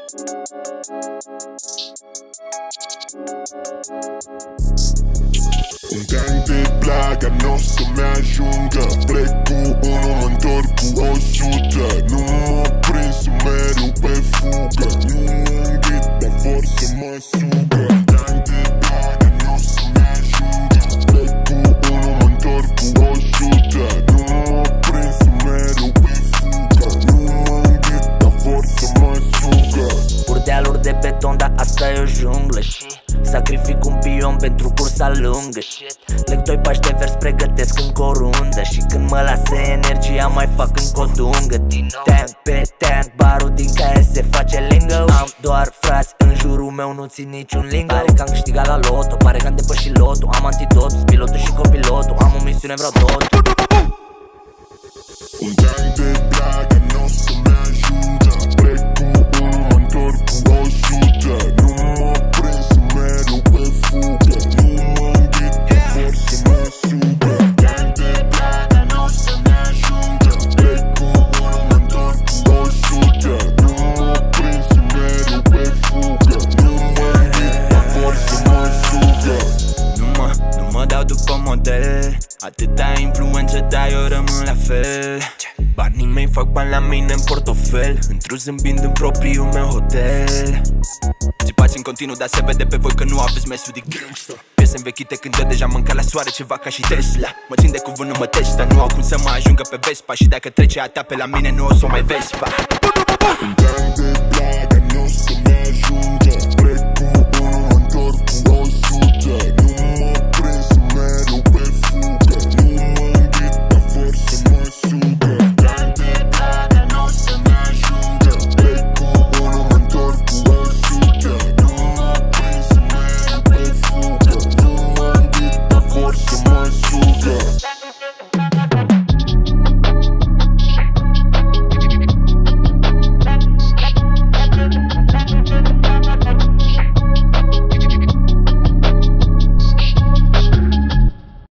Un gang de plaga n-o să-mi ajungă. Plec cu unul, mă întorc cu 100. Nu mă prind să mereu pe fugă. Nu mă înghit, dar vor să mă sugă. Un gang de plaga n-o să-mi ajungă. Plec cu unul, mă întorc cu 100. Nu mă prind să mereu pe fugă. Nu mă înghit, dar vor să mă sugă. Urdealuri de beton, dar asta e o junglă. Sacrific un pion pentru cursa lungă. Leg 2 pași de vers, pregătesc încă o rundă. Și când mă lase energia, mai fac încă o dungă. Tank pe tank, barul din care se face lingo. Am doar frați în jurul meu, nu țin niciun lingo. Pare că am câștigat la loto, pare că am depășit lotul. Am antidotul, pilotul și copilotul. Am o misiune, vreau tot. Un gang de plaga n-o să-mi ajungă. Plec cu unul, mă întorc cu 100. Nu mă prind să mereu pe fugă. Nu mă înghit, dar vor să mă sugă. Gang de plaga n-o să-mi ajungă. Plec cu unul, mă întorc cu 100. Nu mă prind să mereu pe fugă. Nu mă înghit, dar vor să mă sugă. Nu mă dau după model. Atâta influență, dar eu rămân la fel. Banii mei fac bani la mine în portofel. Într-un zâmbind în propriul meu hotel. Țipați în continuu, dar se vede pe voi că nu aveți mesul de gangsta. Piese învechite când eu deja mâncat la soare ceva ca și Tesla. Mă țin de cuvânt, nu mă testa. Nu au cum să mă ajungă pe Vespa. Și dacă trece a ta pe la mine, nu o să o mai vezi, pa. Un gang de